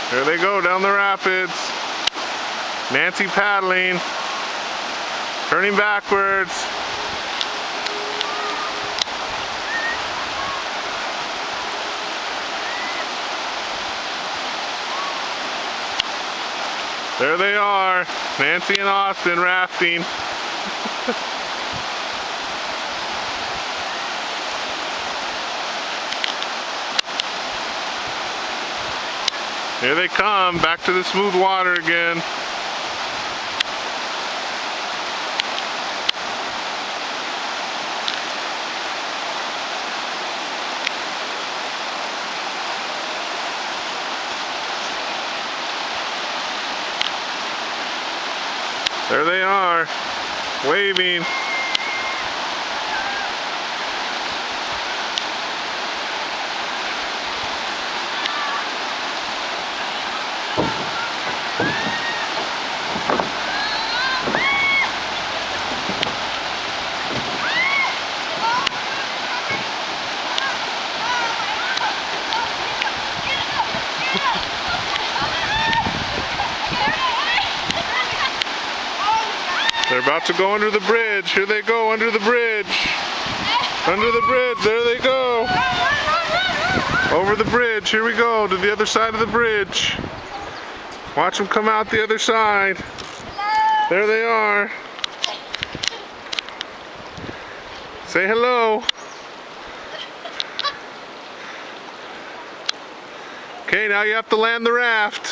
There they go down the rapids. Nancy paddling, turning backwards. There they are, Nancy and Austin rafting. Here they come, back to the smooth water again. There they are, waving. They're about to go under the bridge. Here they go, under the bridge. Under the bridge, there they go. Over the bridge, here we go, to the other side of the bridge. Watch them come out the other side. There they are. Say hello. Okay, now you have to land the raft.